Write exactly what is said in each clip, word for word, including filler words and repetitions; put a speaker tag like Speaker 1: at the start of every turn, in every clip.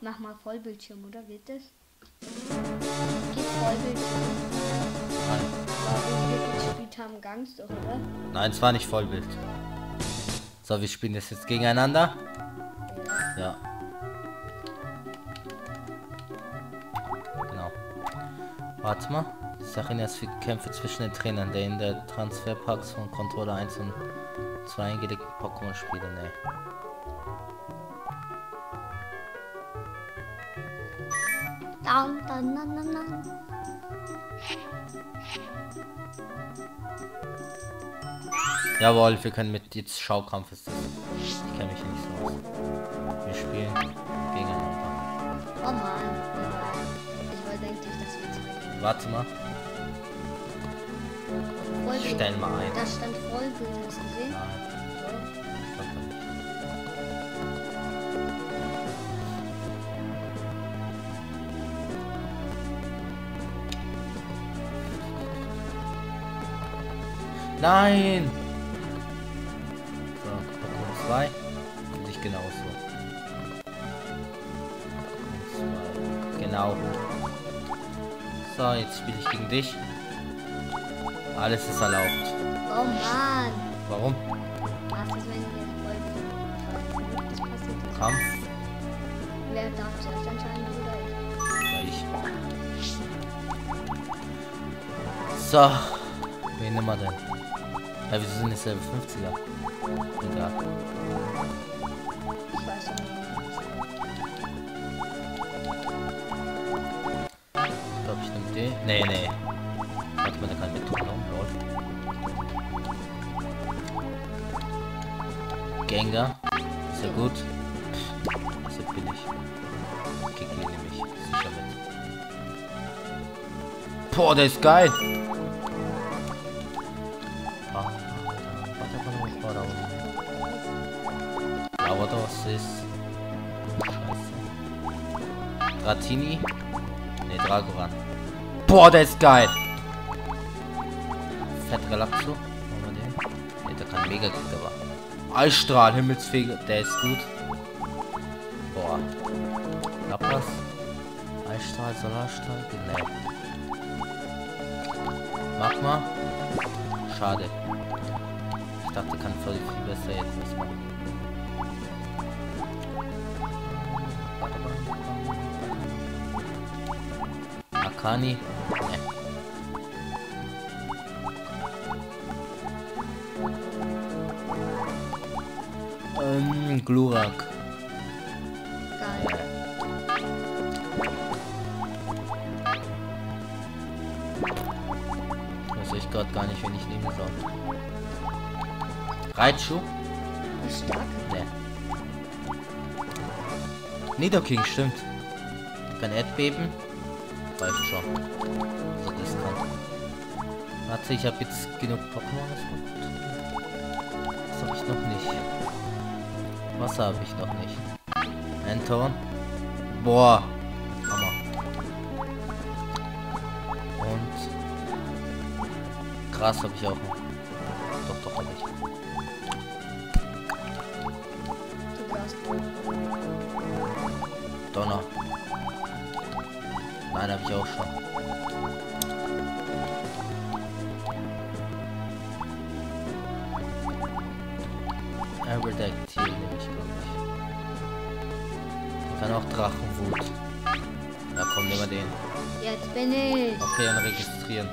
Speaker 1: Mach mal Vollbildschirm, oder geht das? Geht Vollbildschirm.
Speaker 2: Nein.
Speaker 1: Warum wir gespielt haben, ganz doch, oder?
Speaker 2: Nein, es war nicht Vollbild. So, wir spielen das jetzt gegeneinander.
Speaker 1: Ja.
Speaker 2: Ja. Genau. Warte mal. Sarinas für Kämpfe zwischen den Trainern, der in der Transferpacks von Controller eins und zwei eingelegten Pokémon-Spiele. Ne.
Speaker 1: Down, down, down, down, down.
Speaker 2: Jawohl, wir können mit jetzt Schaukampf ist das. Ich kenne mich hier nicht so aus. Wir spielen gegeneinander.
Speaker 1: Oh Mann. Ich wollte eigentlich, dass wir zwei.
Speaker 2: Warte mal.
Speaker 1: Vollbild.
Speaker 2: Stell mal ein.
Speaker 1: Da stand Vollbild, hast du gesehen?
Speaker 2: Nein, ich glaub da nicht. Nein! So, Pokémon zwei. Und ich genauso. zwei. Genau. So, jetzt spiele ich gegen dich. Alles ist erlaubt.
Speaker 1: Oh Mann.
Speaker 2: Warum?
Speaker 1: Was ist, wenn wir Vollbild? Das passiert nicht.
Speaker 2: Kampf.
Speaker 1: Wer darf zuerst entscheiden, oder ich?
Speaker 2: Ja, ich. So. Wen nehmen wir denn? Ja, wieso sind es selber fünfziger? Egal.
Speaker 1: Ich weiß nicht.
Speaker 2: Ich glaube, ich nehme den. Nee, nee. Warte mal, der kann mit Ton lol. Gengar. Ist ja gut. Ist ja billig. Kiki nehme ich. Sicher mit. Boah, der ist geil. Aber das ist Scheiße. Dratini. Ne, Dragoran. Boah, der ist geil. Fett Relaxo. Machen wir den. Ne, der kann mega gut, aber. Eisstrahl, Himmelsfeger. Der ist gut. Boah. Lapras. Eisstrahl, Solarstrahl. Ne. Magma. Schade. Ich dachte, kann voll viel besser jetzt was machen. Akani. Nee. Ähm, Glurak.
Speaker 1: Geil.
Speaker 2: Weiß ich gerade gar nicht, wen ich nehmen soll. Raichu?
Speaker 1: Ist stark.
Speaker 2: Nee. Nidoking, stimmt. Kein Erdbeben. Reicht schon. So, das kann. Warte, ich habe jetzt genug Pokémon. Das habe ich noch nicht. Wasser habe ich noch nicht. Anton. Boah. Hammer. Und Gras habe ich auch noch. Doch, doch, habe ich.
Speaker 1: Du brauchst.
Speaker 2: Donner. Nein, habe ich auch schon. Aerodactyl nehme ich, glaube ich. Dann auch Drachenwut. Ja, komm, nehmen wir den.
Speaker 1: Jetzt bin ich.
Speaker 2: Okay, und registrieren.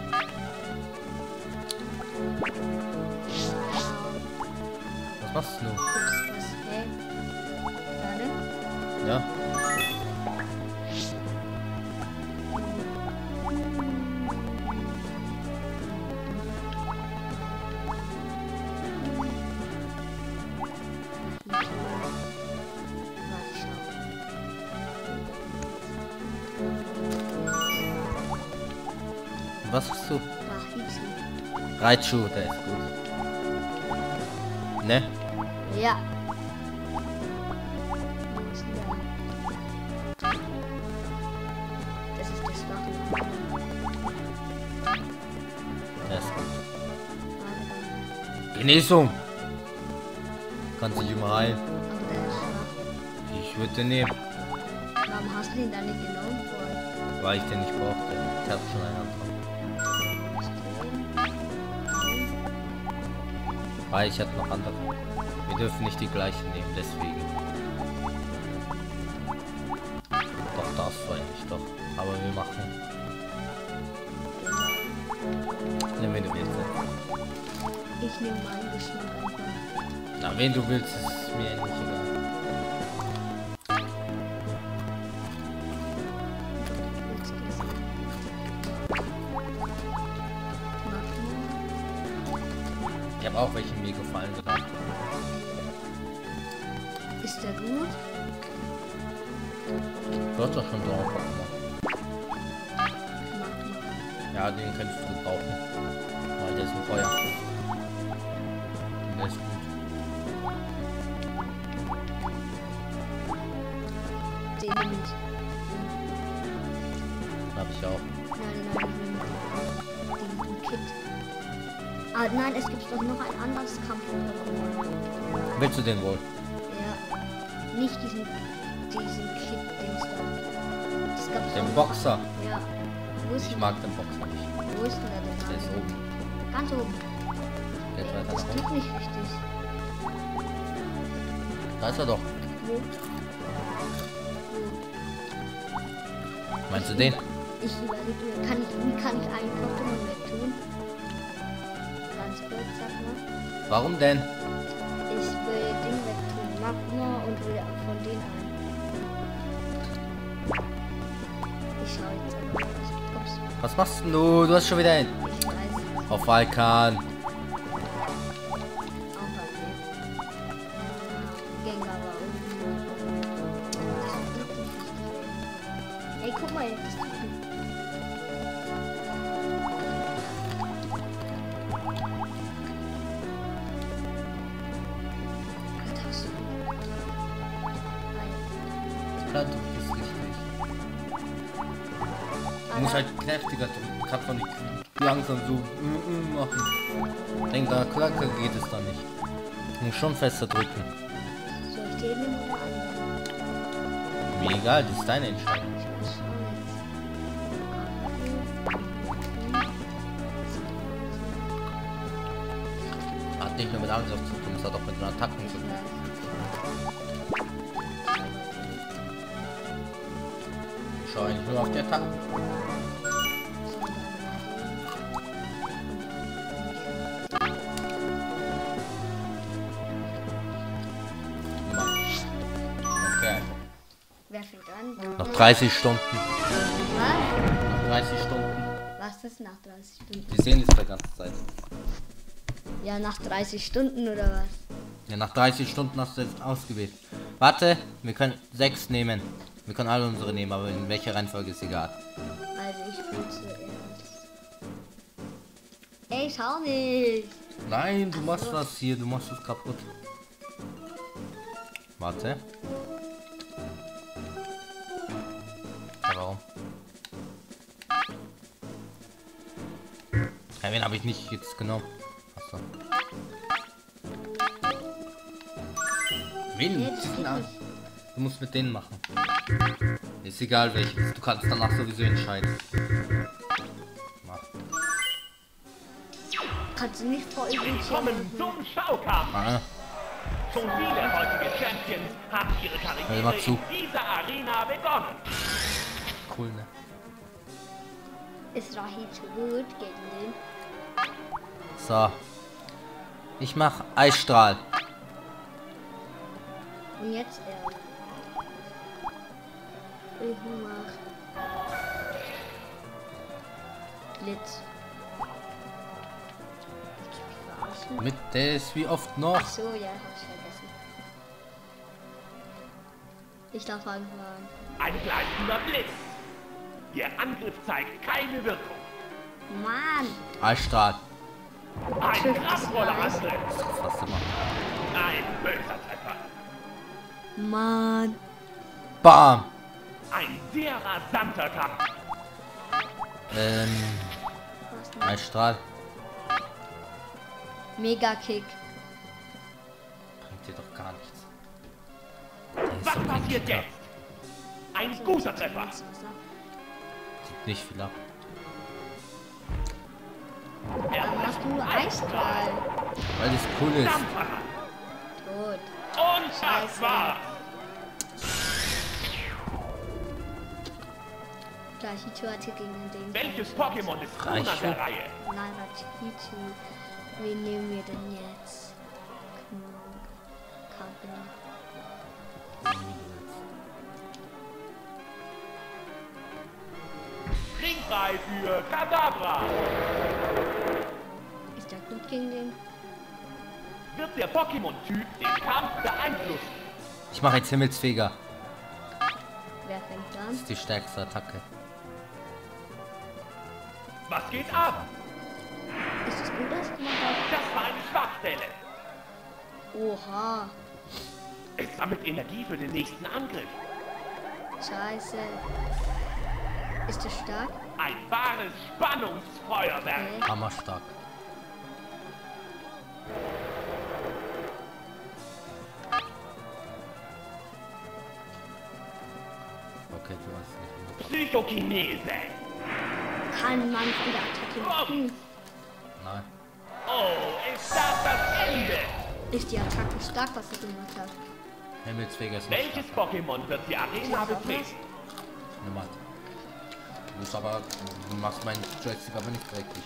Speaker 2: Was machst du?
Speaker 1: Ups, was? Hey. Warte.
Speaker 2: Ja. Was hast du? Raichu, der ist gut. Ne?
Speaker 1: Ja. Das ist das Wache.
Speaker 2: Der ist gut. Genesung! Kannst dich immer heilen.
Speaker 1: Aber der ist schwach.
Speaker 2: Ich würde den nehmen.
Speaker 1: Warum Hast du den da nicht genommen? Voll.
Speaker 2: Weil ich den nicht brauchte. Ich habe schon einen anderen. Weil ich hatte noch andere. Wir dürfen nicht die gleichen nehmen, deswegen. Doch, darfst du eigentlich doch. Aber wir machen. Nimm, wen du willst.
Speaker 1: Ich nehme meinen Geschmack einfach.
Speaker 2: Na, wen du willst, ist mir eigentlich egal. Ich habe auch welche mir gefallen sogar.
Speaker 1: Ist der gut?
Speaker 2: Du hast doch schon drauf gemacht. Ja, den könntest du brauchen. Weil der ist ein Feuer. Und der ist gut.
Speaker 1: Den nehme ich.
Speaker 2: Hab ich auch.
Speaker 1: Nein, nein, ich nehme den, den Kit. Ah, nein, es gibt doch noch ein anderes Kampf-Pokémon.
Speaker 2: Willst du den wohl?
Speaker 1: Ja. Nicht diesen, diesen Kit-Dings da. Es gab
Speaker 2: Den
Speaker 1: so-
Speaker 2: Boxer.
Speaker 1: Ja. Wo ist
Speaker 2: Ich
Speaker 1: denn-
Speaker 2: mag den Boxer nicht.
Speaker 1: Wo ist denn der denn?
Speaker 2: Der ist oben.
Speaker 1: Ganz oben.
Speaker 2: Geht weiter
Speaker 1: Das
Speaker 2: nach
Speaker 1: tut
Speaker 2: unten.
Speaker 1: nicht richtig.
Speaker 2: Da ist er doch.
Speaker 1: Wo? Wo?
Speaker 2: Meinst du den?
Speaker 1: Ich überlege mir, kann ich, wie kann ich einen Pokémon wegtun? Ganz kurz, sag mal.
Speaker 2: Warum denn?
Speaker 1: Ich will den wegtun. Magma und will auch von denen ein. Ich schau jetzt aber mal. Ups,
Speaker 2: Was machst denn du? Du hast schon wieder einen.
Speaker 1: ich weiß.
Speaker 2: Auf Vulkan.
Speaker 1: Auch bei mir. Gengar war unten. Das tut nicht richtig weh. Ey, guck mal, das tut nicht. Was hast du?
Speaker 2: Klar, du bist richtig. Du musst halt kräftiger drücken. Kann doch nicht langsam so mm, mm machen. Denk, da klacker geht es dann nicht. Du musst schon fester drücken.
Speaker 1: Soll ich den nehmen oder anderen?
Speaker 2: Mir egal, das ist deine Entscheidung.
Speaker 1: Ich muss schauen jetzt.
Speaker 2: Hat nicht nur mit Angriff zu tun, es hat auch mit den Attacken
Speaker 1: Ich
Speaker 2: zu tun.
Speaker 1: weiß.
Speaker 2: Ich schau eigentlich nur auf die Attacken. Okay.
Speaker 1: Wer fängt an?
Speaker 2: Noch dreißig Stunden.
Speaker 1: Was?
Speaker 2: Noch dreißig Stunden.
Speaker 1: Was ist nach dreißig Stunden?
Speaker 2: Die sehen es die ganze Zeit.
Speaker 1: Ja, nach dreißig Stunden oder was?
Speaker 2: Ja, nach dreißig Stunden hast du jetzt ausgewählt. Warte, wir können sechs nehmen. Wir können alle unsere nehmen, aber in welcher Reihenfolge ist egal.
Speaker 1: Also ich bin zuerst. Ey, schau nicht!
Speaker 2: Nein, du machst was hier, du machst es kaputt. Warte. Ja, warum? Ja, wen habe ich nicht jetzt genommen? Achso. Wen?
Speaker 1: Nee, das
Speaker 2: Diesen
Speaker 1: geht
Speaker 2: an.
Speaker 1: nicht.
Speaker 2: Du musst mit denen machen. Ist egal welches. Du kannst danach sowieso entscheiden. Mach.
Speaker 1: Kannst du nicht vor übel
Speaker 3: Willkommen zum Schaukampf.
Speaker 2: Ah,
Speaker 3: Schon viele heutige Champions haben ihre
Speaker 2: Hör mal
Speaker 3: Karriere
Speaker 2: zu.
Speaker 3: in dieser Arena begonnen.
Speaker 2: cool, ne?
Speaker 1: Ist Rahi zu gut gegen den?
Speaker 2: So. Ich mach Eisstrahl.
Speaker 1: Und jetzt er. Ich mach Blitz. Willst du mich verarschen?
Speaker 2: Mit des wie oft noch?
Speaker 1: Ach so, ja, hab ich vergessen. Ich darf anfangen.
Speaker 3: Ein gleichender Blitz. Ihr Angriff zeigt keine Wirkung.
Speaker 1: Mann!
Speaker 2: Eisstrahl.
Speaker 3: Ein
Speaker 1: Trifft es
Speaker 3: kraftvoller
Speaker 1: leicht.
Speaker 3: Angriff.
Speaker 2: Das ist fast immer.
Speaker 3: Ein böser Treffer.
Speaker 1: Mann!
Speaker 2: Bam!
Speaker 3: Ein sehr rasanter Kampf.
Speaker 2: Ähm,
Speaker 1: Was denn?
Speaker 2: Eisstrahl.
Speaker 1: Mega Kick.
Speaker 2: Bringt dir doch gar nichts. Der ist
Speaker 3: Was
Speaker 2: so
Speaker 3: passiert
Speaker 2: mächtig.
Speaker 3: jetzt? Ein
Speaker 1: Also,
Speaker 3: guter
Speaker 1: das
Speaker 3: Treffer.
Speaker 1: ist Wasser.
Speaker 2: Sieht nicht viel ab.
Speaker 1: Dann machst du Eisstrahl.
Speaker 2: Weil das cool ist.
Speaker 3: Dampfer.
Speaker 1: Tot.
Speaker 3: Und das war's.
Speaker 1: Gleiche Torte gegen den.
Speaker 3: Welches Pokémon ist nun an
Speaker 2: Raichu.
Speaker 3: der Reihe?
Speaker 1: Narachichu. Wen nehmen wir denn jetzt? Kabel.
Speaker 3: Ringfrei für Kadabra.
Speaker 1: Ist der gut gegen den?
Speaker 3: Wird der Pokémon-Typ den Kampf beeinflussen?
Speaker 2: Ich mache jetzt Himmelsfeger.
Speaker 1: Wer fängt
Speaker 2: Das
Speaker 1: an?
Speaker 2: ist die stärkste Attacke.
Speaker 3: Was geht ab?
Speaker 1: Ist es gut, dass ich gemacht habe?
Speaker 3: Das war eine Schwachstelle.
Speaker 1: Oha.
Speaker 3: Es sammelt Energie für den nächsten Angriff.
Speaker 1: Scheiße. Ist es stark?
Speaker 3: Ein wahres Spannungsfeuerwerk.
Speaker 1: Okay.
Speaker 2: Hammerstark. Okay, du hast nicht.
Speaker 3: Psychokinese.
Speaker 1: Kann man von der Attacke machen?
Speaker 2: Nein.
Speaker 3: Oh, ist das das Ende?
Speaker 1: Ist die Attacke stark, was er gemacht hat?
Speaker 2: Himmelsfeger ist noch
Speaker 3: Welches
Speaker 2: stärker.
Speaker 3: Pokémon wird die Arena betreten?
Speaker 2: Niemand. Du musst aber, du machst meinen Joystick aber nicht dreckig.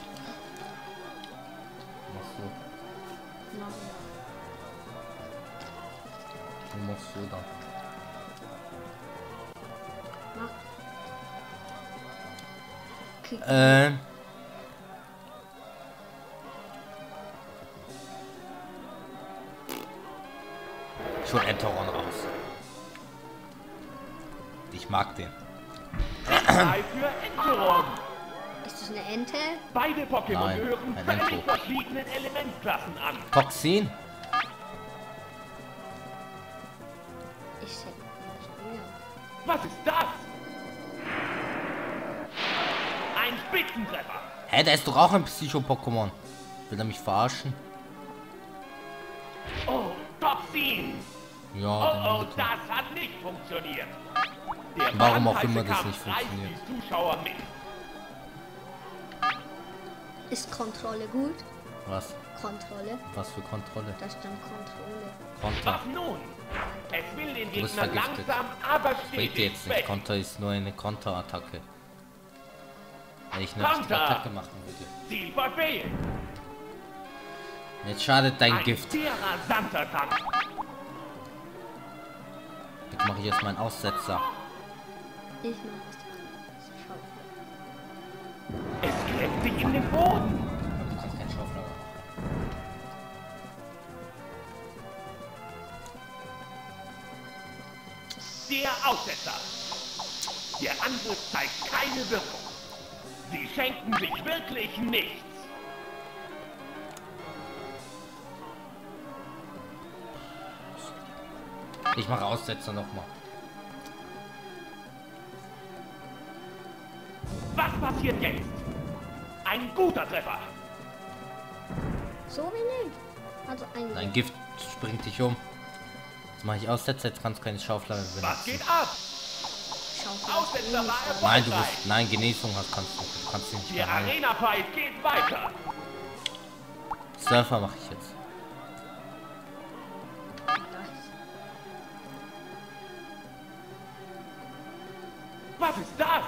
Speaker 2: Du machst so,
Speaker 1: Nein.
Speaker 2: du machst so dann.
Speaker 1: Mach. Okay.
Speaker 2: Ähm. Schon Enteron raus. Ich mag den.
Speaker 3: Ringfrei für Enteron.
Speaker 1: Ist das eine Ente?
Speaker 3: Beide Pokémon
Speaker 2: Nein,
Speaker 3: gehören
Speaker 2: ein
Speaker 3: völlig
Speaker 2: Ento.
Speaker 3: verschiedenen Elementklassen an.
Speaker 2: Toxin?
Speaker 1: Ich hätte nicht
Speaker 3: Was ist das? Ein Spitzentreffer.
Speaker 2: Hä, da ist doch auch ein Psycho-Pokémon. Will er mich verarschen?
Speaker 3: Oh, Toxin.
Speaker 2: Ja,
Speaker 3: Oh,
Speaker 2: dann
Speaker 3: oh,
Speaker 2: bitte.
Speaker 3: das hat nicht funktioniert. Der
Speaker 2: Warum auch
Speaker 3: brandheiße
Speaker 2: immer das
Speaker 3: Kampf
Speaker 2: nicht
Speaker 3: reißt
Speaker 2: funktioniert.
Speaker 3: die Zuschauer mit.
Speaker 1: Ist Kontrolle gut?
Speaker 2: Was?
Speaker 1: Kontrolle?
Speaker 2: Was für Kontrolle?
Speaker 1: Da stand Kontrolle.
Speaker 2: Konter.
Speaker 3: Was nun? Es will den
Speaker 2: Du bist
Speaker 3: Gegner
Speaker 2: vergiftet.
Speaker 3: langsam, aber
Speaker 2: Bringt
Speaker 3: stetig
Speaker 2: jetzt nicht.
Speaker 3: weg.
Speaker 2: Konter ist nur eine Konterattacke. Wenn ich eine
Speaker 3: Konter.
Speaker 2: richtige Attacke machen würde.
Speaker 3: Ziel verfehlt.
Speaker 2: Jetzt schadet dein
Speaker 3: Ein
Speaker 2: Gift.
Speaker 3: sehr rasanter Kampf.
Speaker 2: Jetzt mache ich jetzt meinen Aussetzer.
Speaker 1: Ich mach das. Schau.
Speaker 3: Es klemmt sich in den Boden.
Speaker 2: Du kannst keinen Schauflager.
Speaker 3: Der Aussetzer. Der Angriff zeigt keine Wirkung. Sie schenken sich wirklich nichts.
Speaker 2: Ich mache Aussetzer nochmal.
Speaker 3: Was passiert jetzt? Ein guter Treffer.
Speaker 1: So wenig? Also ein.
Speaker 2: Dein Gift springt dich um. Jetzt mache ich Aussetzer, jetzt kannst du keine Schauflager
Speaker 3: Was
Speaker 2: benutzen.
Speaker 3: geht ab?
Speaker 1: Schau.
Speaker 3: Aussetzer war erfolgreich.
Speaker 2: Nein, du bist. Nein, Genesung hast kannst du. Du kannst ihn nicht
Speaker 3: Der
Speaker 2: mehr heilen.
Speaker 3: Arena-Fight geht weiter.
Speaker 2: Surfer mache ich jetzt.
Speaker 3: Was ist das?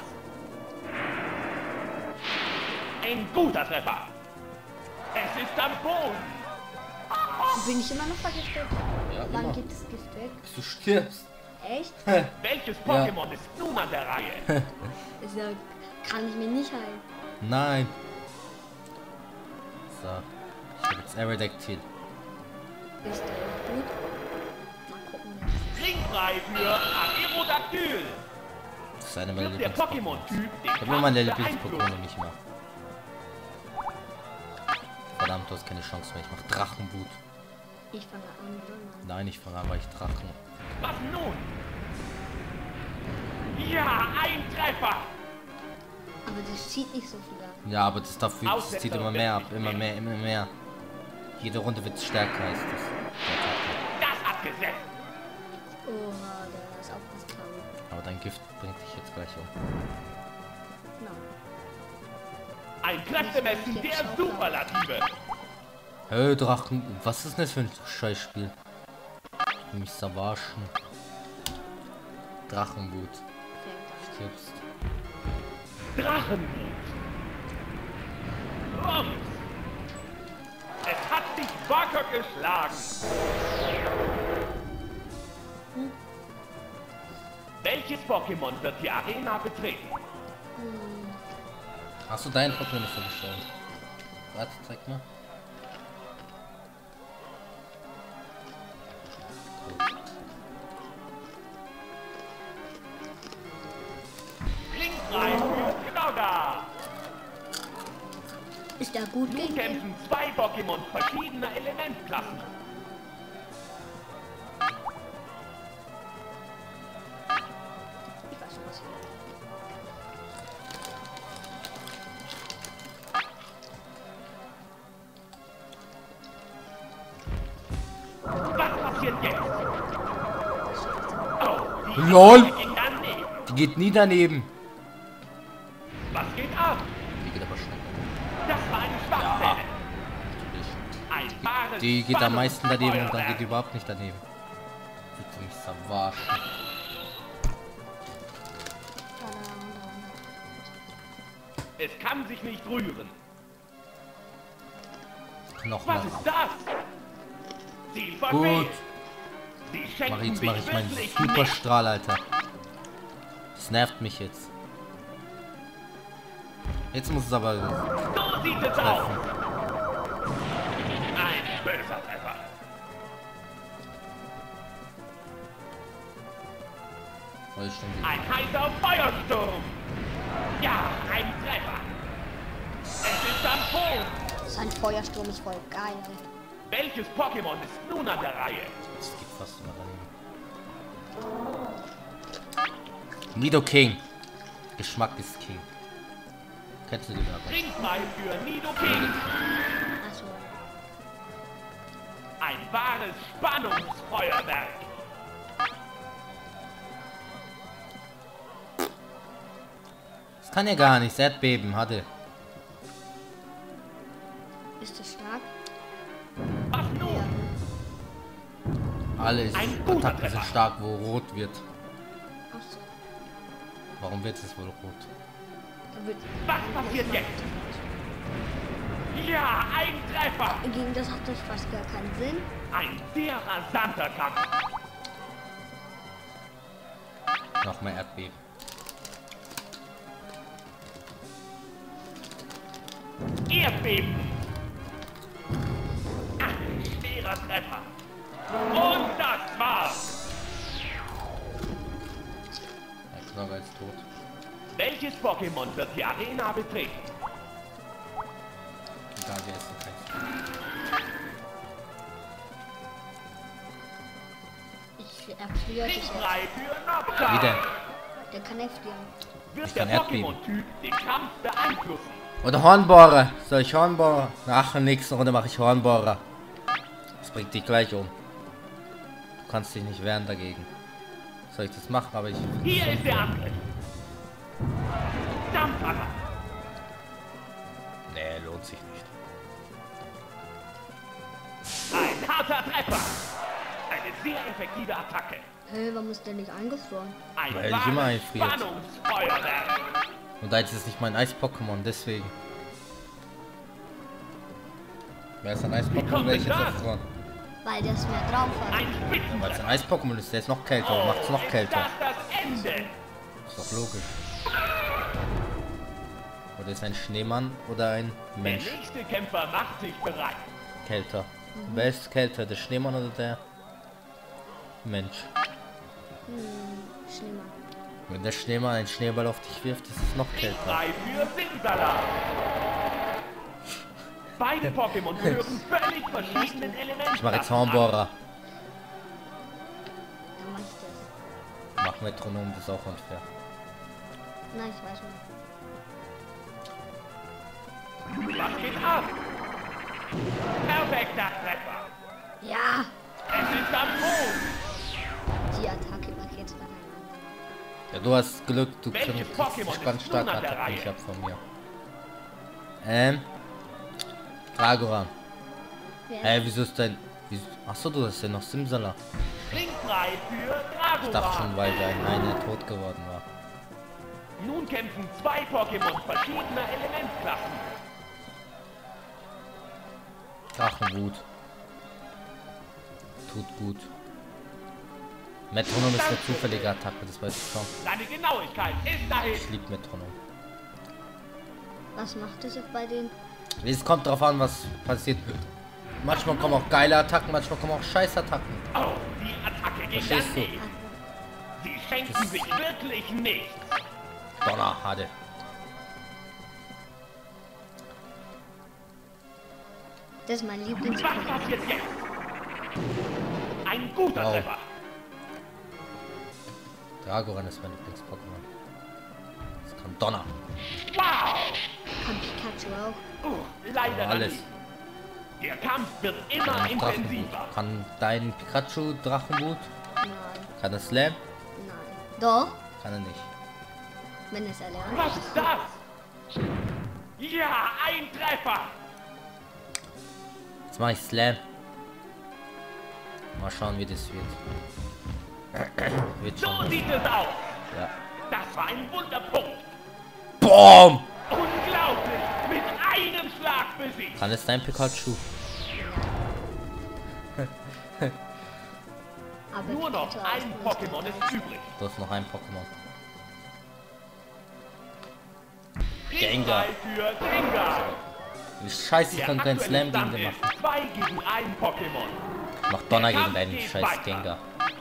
Speaker 3: Ein guter Treffer. Es ist am Boden.
Speaker 1: Bin ich immer noch vergiftet?
Speaker 2: Ja,
Speaker 1: Wann
Speaker 2: immer.
Speaker 1: geht das Gift weg?
Speaker 2: Bis du stirbst.
Speaker 1: Echt?
Speaker 3: Welches Pokémon ist nun an der Reihe?
Speaker 1: Ist ja, kann ich mir nicht heilen.
Speaker 2: Nein. So. Ich habe jetzt Aerodactyl.
Speaker 1: Ist der gut? Mal gucken.
Speaker 3: Ringfrei für Aerodactyl.
Speaker 2: Das ist eine meiner
Speaker 3: Wird der
Speaker 2: Lieblings-Pokémon.
Speaker 3: Pokémon-Typ den
Speaker 2: Ich habe nur
Speaker 3: Kampf
Speaker 2: meine
Speaker 3: beeinflussen?
Speaker 2: Lieblings-Pokémon nicht mehr. Verdammt, du hast keine Chance mehr. Ich mach Drachenblut.
Speaker 1: Ich fange an, oder?
Speaker 2: Nein, ich fange an, weil ich Drachen.
Speaker 3: Was nun? Ja, ein Treffer.
Speaker 1: Aber das zieht nicht so viel ab.
Speaker 2: Ja, aber das dafür das
Speaker 3: Aussetzer
Speaker 2: zieht immer
Speaker 3: wird
Speaker 2: mehr ab.
Speaker 3: nicht
Speaker 2: Immer
Speaker 3: mehr.
Speaker 2: mehr, immer mehr. Jede Runde wird es stärker, heißt das.
Speaker 3: Das hat gesetzt.
Speaker 1: Oha, der ist auch was dran.
Speaker 2: Aber dein Gift bringt dich jetzt gleich um.
Speaker 1: No.
Speaker 3: Ein Kräftemessen der Superlative.
Speaker 2: Hey, Drachen, was ist denn das für ein Scheißspiel? Mich verarschen. Drachenboot. Stirbst.
Speaker 3: Drachenboot. Rums. Es hat dich wacker geschlagen.
Speaker 1: Hm?
Speaker 3: Welches Pokémon wird die Arena betreten?
Speaker 1: Hm.
Speaker 2: Hast du deinen Pokémon nicht vorgestellt? Warte, zeig mal.
Speaker 3: Ringrein für Knogger.
Speaker 1: Ist er gut
Speaker 3: Nun
Speaker 1: gegen den?
Speaker 3: kämpfen zwei Pokémon verschiedener Elementklassen.
Speaker 1: Ich weiß schon was.
Speaker 3: Was passiert jetzt? Oh, die
Speaker 2: LOL!
Speaker 3: Attacke ging daneben.
Speaker 2: Die geht nie daneben.
Speaker 3: Was geht ab?
Speaker 2: Die geht aber schnell.
Speaker 3: Das war eine Schwachstelle.
Speaker 2: Natürlich.
Speaker 3: Ein wahres
Speaker 2: Die geht am meisten daneben und dann
Speaker 3: Spannungsfeuerwerk.
Speaker 2: geht die überhaupt nicht daneben. Willst du mich verarschen?
Speaker 3: Es kann sich nicht rühren.
Speaker 2: Nochmal.
Speaker 3: Was ist das? Sie
Speaker 2: Gut.
Speaker 3: verfehlt. Sie
Speaker 2: Mach
Speaker 3: schenken
Speaker 2: jetzt
Speaker 3: sich
Speaker 2: mach ich meinen
Speaker 3: wirklich
Speaker 2: Superstrahl, Alter. Das nervt mich jetzt. Jetzt muss es aber
Speaker 3: nichts. So sieht es aus.
Speaker 2: treffen.
Speaker 3: Ein böser Treffer.
Speaker 2: Oh, ich stimme dir.
Speaker 3: Ein heißer Feuersturm. Ja, ein Treffer. Es ist am Boden.
Speaker 1: Sein Feuersturm ist voll geil.
Speaker 3: Welches Pokémon ist nun an der Reihe?
Speaker 2: Das geht fast immer daneben. Nido King. Geschmack ist King. Kennst du den aber?
Speaker 3: Trink mal für Nidoking.
Speaker 1: Achso.
Speaker 3: Ein wahres Spannungsfeuerwerk.
Speaker 2: Das kann ja gar nicht. Erdbeben hatte.
Speaker 1: Ist das stark?
Speaker 3: Was nun?
Speaker 2: Alle
Speaker 3: Ein guter
Speaker 2: Attacken sind
Speaker 3: Treffer.
Speaker 2: stark, wo rot wird.
Speaker 1: Achso.
Speaker 2: Warum wird es wohl rot?
Speaker 1: Da wird.
Speaker 3: Was passiert jetzt? Ja, ein Treffer.
Speaker 1: Gegen das hat das fast gar keinen Sinn.
Speaker 3: Ein sehr rasanter Kampf.
Speaker 2: Noch mehr Erdbeben.
Speaker 3: Erdbeben. Ein schwerer Treffer. Und das war's.
Speaker 2: Der Knogger ist tot.
Speaker 3: Welches Pokémon wird die Arena betreten?
Speaker 2: Egal, der ist noch kein.
Speaker 1: Ich erfriere sich jetzt.
Speaker 3: Ringfrei für Nocta.
Speaker 2: Wie denn?
Speaker 1: Der kann erfrieren.
Speaker 3: Wird
Speaker 2: Ich
Speaker 3: der
Speaker 2: kann Erdbeben.
Speaker 3: Pokémon-Typ den Kampf beeinflussen?
Speaker 2: Oder Hornbohrer. Soll ich Hornbohrer? Nach der nächsten Runde mache ich Hornbohrer. Das bringt dich gleich um. Du kannst dich nicht wehren dagegen. Soll ich das machen? Aber ich...
Speaker 3: Hier ist der Angriff. Dampfattacke.
Speaker 2: Nee, lohnt sich nicht.
Speaker 3: Ein harter Treffer. Eine sehr effektive Attacke.
Speaker 1: Hey, warum ist der nicht eingefroren?
Speaker 3: Ein
Speaker 2: Weil ich immer
Speaker 3: wahres
Speaker 2: einfriert.
Speaker 3: Spannungsfeuerwerk.
Speaker 2: Und da ist es nicht mein Eis-Pokémon, deswegen. Wer ist ein Eis-Pokémon,
Speaker 3: kommt
Speaker 2: wäre ich
Speaker 3: denn
Speaker 2: jetzt
Speaker 3: das?
Speaker 2: erfroren.
Speaker 1: Weil der es mehr drauf hat.
Speaker 3: Ein
Speaker 2: Weil es
Speaker 3: Spitzentreffer.
Speaker 2: ein Eis-Pokémon ist, der ist noch kälter, macht es noch
Speaker 3: Ist
Speaker 2: kälter.
Speaker 3: das das Ende?
Speaker 2: Ist doch logisch. Oder ist ein Schneemann oder ein
Speaker 3: Der
Speaker 2: Mensch
Speaker 3: nächste Kämpfer macht sich bereit.
Speaker 2: kälter? Wer ist kälter, der Schneemann oder der Mensch?
Speaker 1: Hm, Schneemann.
Speaker 2: Wenn der Schneemann einen Schneeball auf dich wirft, ist es noch kälter.
Speaker 3: Frei für Simsalat. Beide Pokémon führen völlig verschiedenen Elementen.
Speaker 2: Ich mache jetzt Hornbohrer.
Speaker 1: Dann mach ich das.
Speaker 2: Mach Metronom, das ist auch unfair.
Speaker 1: Nein, ich weiß nicht.
Speaker 3: Was geht ab? Perfekter Treffer.
Speaker 1: Ja!
Speaker 3: Es ist am Boden.
Speaker 1: Die Attacke macht jetzt beieinander.
Speaker 2: Ja, du hast Glück, du
Speaker 3: Welches
Speaker 2: kriegst
Speaker 3: Pokémon
Speaker 2: ganz
Speaker 3: ist
Speaker 2: stark
Speaker 3: nun an der
Speaker 2: Attacken
Speaker 3: Reihe?
Speaker 2: ich hab von mir. Ähm. Dragoran.
Speaker 1: Wer
Speaker 2: Hä, wieso ist dein... Wieso, achso, du hast ja noch Simsala.
Speaker 3: Springfrei für
Speaker 2: Ich dachte schon,
Speaker 3: Dragoran.
Speaker 2: weil dein eine tot geworden war.
Speaker 3: Nun kämpfen zwei Pokémon verschiedener Elementklassen.
Speaker 2: Drachenwut. Tut gut. Metronom ist eine zufällige Attacke, das weiß ich schon.
Speaker 3: Seine Genauigkeit ist dahin.
Speaker 2: Ich lieb Metronom.
Speaker 1: Was macht es jetzt bei denen?
Speaker 2: Es kommt drauf an, was passiert. Manchmal kommen auch geile Attacken, manchmal kommen auch Scheißattacken.
Speaker 3: Oh, die Attacke ging
Speaker 2: Verstehst du?
Speaker 3: daneben. Sie schenken sich wirklich nichts.
Speaker 2: Donner, Hade.
Speaker 1: Das ist mein
Speaker 3: Was
Speaker 1: Lieblings-Pokémon.
Speaker 3: passiert jetzt? Ein guter
Speaker 2: Wow.
Speaker 3: Treffer.
Speaker 2: Dragoran ist mein Lieblings-Pokémon. Das kann Donner.
Speaker 3: Wow.
Speaker 1: Kann Pikachu auch.
Speaker 3: Uh, leider
Speaker 2: Alles.
Speaker 3: daneben. Der Kampf wird immer
Speaker 2: Kann Drachenwut.
Speaker 3: intensiver.
Speaker 2: Kann dein Pikachu Drachenwut?
Speaker 1: Nein,
Speaker 2: Kann er Slam?
Speaker 1: nein. Doch,
Speaker 2: Kann er nicht.
Speaker 1: wenn es erlernt.
Speaker 3: Was ist das? Ja, ein Treffer.
Speaker 2: Jetzt mache ich Slam. Mal schauen, wie das wird. Wird
Speaker 3: So
Speaker 2: schon.
Speaker 3: sieht es aus.
Speaker 2: Ja.
Speaker 3: Das war ein Wunderpunkt.
Speaker 2: Boom!
Speaker 3: Unglaublich. Mit einem Schlag besiegt.
Speaker 2: Kann es dein Pikachu?
Speaker 1: Aber
Speaker 3: Nur noch
Speaker 1: Pikachu
Speaker 3: ein
Speaker 1: ist
Speaker 3: Pokémon
Speaker 1: nicht
Speaker 3: ist übrig.
Speaker 2: Du hast noch ein Pokémon.
Speaker 3: Springfrei
Speaker 2: Gengar.
Speaker 3: für Gengar.
Speaker 2: Wie scheiße, ich
Speaker 3: Der
Speaker 2: kann keinen
Speaker 3: aktuelle
Speaker 2: Slam gegen
Speaker 3: Stand
Speaker 2: den
Speaker 3: ist
Speaker 2: machen.
Speaker 3: zwei gegen ein Pokémon.
Speaker 2: Ich mach Donner
Speaker 3: Der
Speaker 2: gegen
Speaker 3: Kampf
Speaker 2: deinen
Speaker 3: geht
Speaker 2: scheiß
Speaker 3: weiter.
Speaker 2: Gengar.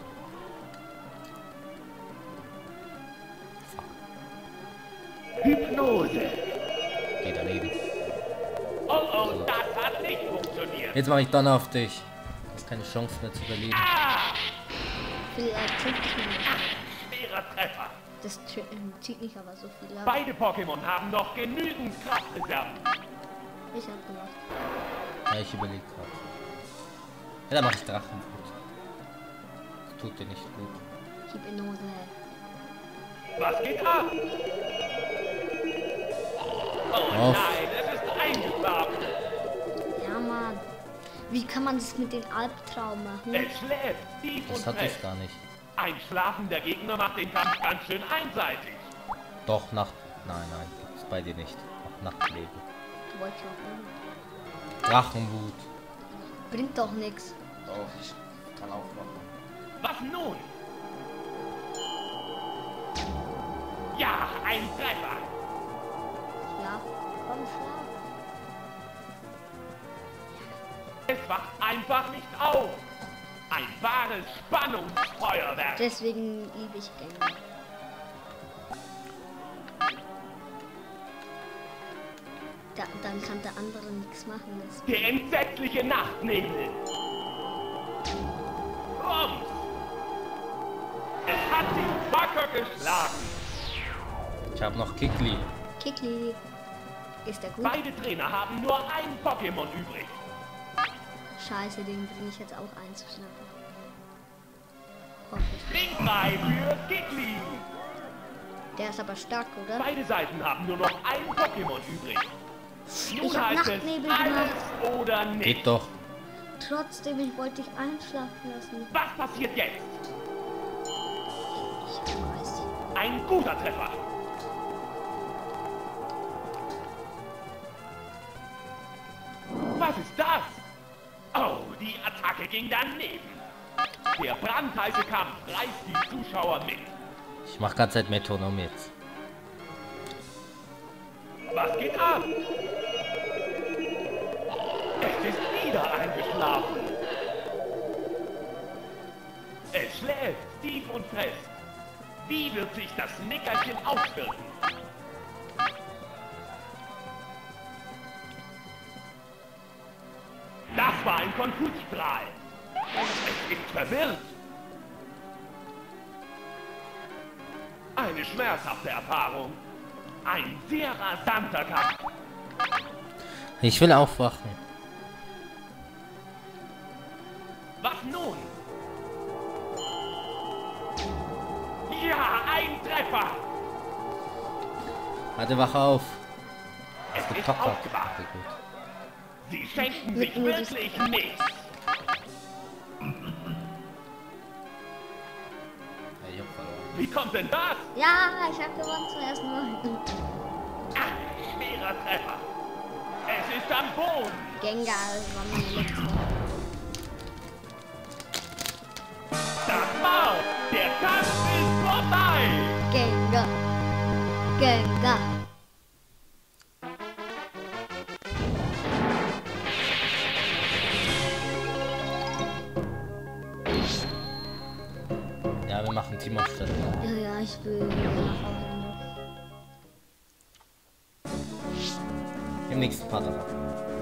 Speaker 3: Hypnose.
Speaker 2: Geht daneben.
Speaker 3: Oh oh, das hat nicht funktioniert.
Speaker 2: Jetzt mache ich Donner auf dich. Du hast keine Chance mehr zu überleben.
Speaker 3: Ah,
Speaker 1: Vielleicht zieht es nicht.
Speaker 3: schwerer Treffer.
Speaker 1: Das tr- ähm, zieht nicht aber so viel ab.
Speaker 3: Beide Pokémon haben noch genügend Kraftreserven.
Speaker 1: Ich hab gemacht.
Speaker 2: Ja, ich überlege gerade. Ja, dann mache ich Drachenwut. Das tut dir nicht gut.
Speaker 1: Hypnose.
Speaker 3: Was geht ab? Oh
Speaker 2: Auf.
Speaker 3: nein, es ist eingeschlafen.
Speaker 1: Ja, Mann. Wie kann man das mit den Albtraum machen?
Speaker 3: Es schläft tief
Speaker 2: Das
Speaker 3: und
Speaker 2: hatte ich
Speaker 3: fest.
Speaker 2: gar nicht.
Speaker 3: Ein schlafender Gegner macht den Kampf ganz schön einseitig.
Speaker 2: Doch, Nacht. Nein, nein, das ist bei dir nicht. Auch Nachtleben.
Speaker 1: Du wolltest auch nicht.
Speaker 2: Drachenwut.
Speaker 1: Bringt doch nichts.
Speaker 2: Doch, ich kann auch machen.
Speaker 3: Was nun? Ja, ein Treffer.
Speaker 1: Schlaf. Komm, schlaf.
Speaker 3: Es wacht einfach nicht auf. Ein wahres Spannungsfeuerwerk.
Speaker 1: Deswegen liebe ich Gengar. Da, dann kann der andere nichts machen. Das
Speaker 3: Der entsetzliche Nachtnebel. Rums. Es hat sich wacker geschlagen.
Speaker 2: Ich habe noch Kikli.
Speaker 1: Kikli. Ist der gut?
Speaker 3: Beide Trainer haben nur ein Pokémon übrig.
Speaker 1: Scheiße, den bringe ich jetzt auch einzuschnappen. Hoffe ich.
Speaker 3: Springfrei für Kikli.
Speaker 1: Der ist aber stark, oder?
Speaker 3: Beide Seiten haben nur noch ein Pokémon übrig. Nun
Speaker 1: Ich hab
Speaker 3: heißt es
Speaker 1: Nachtnebel
Speaker 3: alles oder
Speaker 2: Geht
Speaker 3: nichts.
Speaker 2: doch.
Speaker 1: Trotzdem, ich wollte dich einschlafen lassen.
Speaker 3: Was passiert jetzt?
Speaker 1: Ich weiß.
Speaker 3: Ein guter Treffer. Was ist das? Oh, die Attacke ging daneben. Der brandheiße Kampf reißt die Zuschauer mit.
Speaker 2: Ich mach ganze Zeit Metronom jetzt.
Speaker 3: Was geht ab? Es ist wieder eingeschlafen. Es schläft tief und fest. Wie wird sich das Nickerchen auswirken? Das war ein Konfusstrahl. Es ist verwirrt. Eine schmerzhafte Erfahrung. Ein sehr rasanter Kampf.
Speaker 2: Ich will aufwachen.
Speaker 3: Was nun? Ja, ein Treffer. Treffer!
Speaker 2: Warte, wach auf.
Speaker 3: Es ist
Speaker 2: Getoppt hat.
Speaker 3: aufgewacht.
Speaker 2: Okay, gut.
Speaker 3: Sie schenken
Speaker 1: Mit
Speaker 3: sich
Speaker 1: Modus.
Speaker 3: wirklich nichts.
Speaker 2: Ja, ich hab verloren.
Speaker 3: Wie kommt denn das?
Speaker 1: Ja, ich habe gewonnen zum ersten Mal.
Speaker 3: Ach, schwerer Treffer. Es ist am Boden.
Speaker 1: Gengar, das war meine letzte.
Speaker 3: Das war's. Der Kampf ist vorbei.
Speaker 1: Gengar. Gengar.
Speaker 2: Ja, wir machen Teamaufstellung.
Speaker 1: Ja, ja, ich will nach Hause.
Speaker 2: Im nächsten Part aber.